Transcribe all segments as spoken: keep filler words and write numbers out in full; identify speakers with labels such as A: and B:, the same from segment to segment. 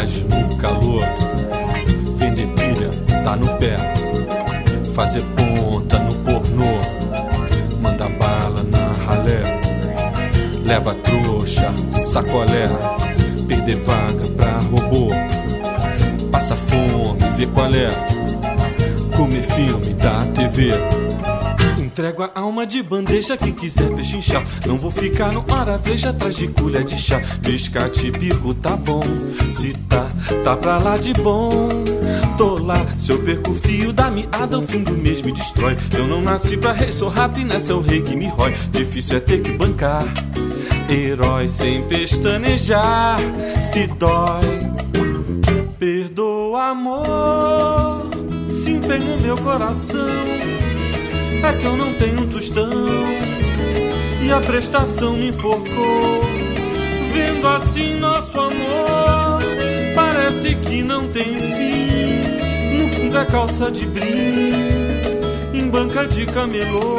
A: laje no calor, vender pilha, tá no pé, fazer ponta no pornô, manda bala na ralé, leva trouxa, sacolé, perder vaga pra robô, passa fome, vê qual é, comer filme da T V. Entrego a alma de bandeja, quem quiser pechinchar. Não vou ficar no hora, veja atrás de colher de chá. Biscate bico tá bom, se tá, tá pra lá de bom. Tô lá, se eu perco o fio da meada, o fim do mês me destrói. Eu não nasci pra rei, sou rato e nessa é o rei que me rói. Difícil é ter que bancar herói sem pestanejar. Se dói, perdoa amor, se empenha meu coração. É que eu não tenho um tostão e a prestação me enforcou. Vendo assim nosso amor, parece que não tem fim. No fundo é calça de brim, em banca de camelô.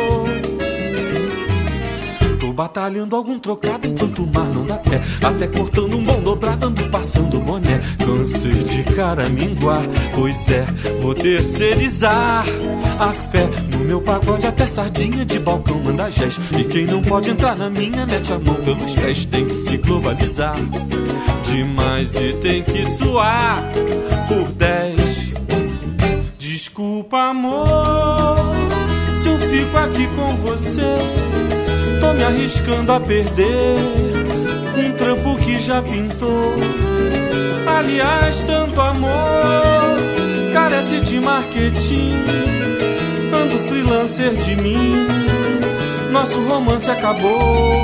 A: Tô batalhando algum trocado enquanto o mar não dá pé, até cortando um bom dobrado, ando passando boné. Cansei de caraminguar, pois é, vou terceirizar a fé. No meu pagode até sardinha de balcão manda gés. E quem não pode entrar na minha mete a mão pelos pés. Tem que se globalizar demais e tem que suar por dez. Desculpa amor, se eu fico aqui com você, tô me arriscando a perder um trampo que já pintou. Aliás, tanto amor carece de marketing. Ando freelancer de mim, nosso romance acabou.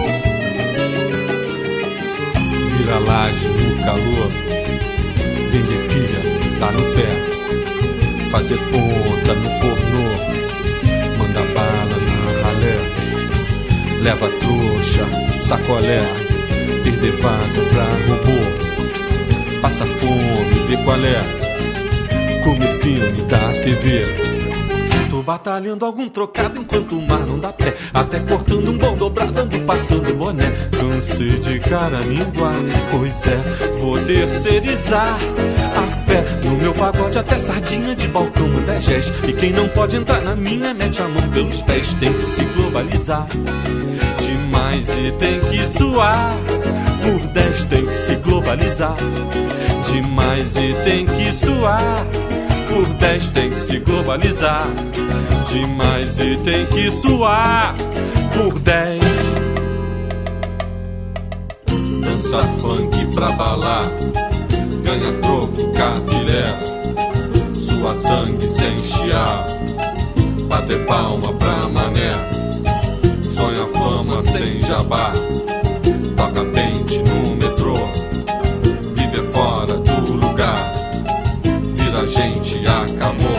A: Vira laje no calor, vender pilha, tá no pé, fazer ponta no pornô, manda bala na ralé, leva trouxa, sacolé, perder vaga pra robô, passa fome, vê qual é, comer filme da T V. Tô batalhando algum trocado enquanto o mar não dá pé, até cortando um bom dobrado, ando passando boné. Cansei de caraminguar, pois é, vou terceirizar a fé. No meu pagode até sardinha de balcão manda gés. E quem não pode entrar na minha mete a mão pelos pés. Tem que se globalizar demais e tem que suar por dez. Tem que se globalizar demais e tem que suar por dez. Tem que se globalizar demais e tem que suar por dez. Dança funk pra balar, ganha troco, capilé, sua sangue sem chiar, bater palma pra mané, sonha fama sem jabá, toca pente no metrô, viver fora do lugar, vira gente, acabou.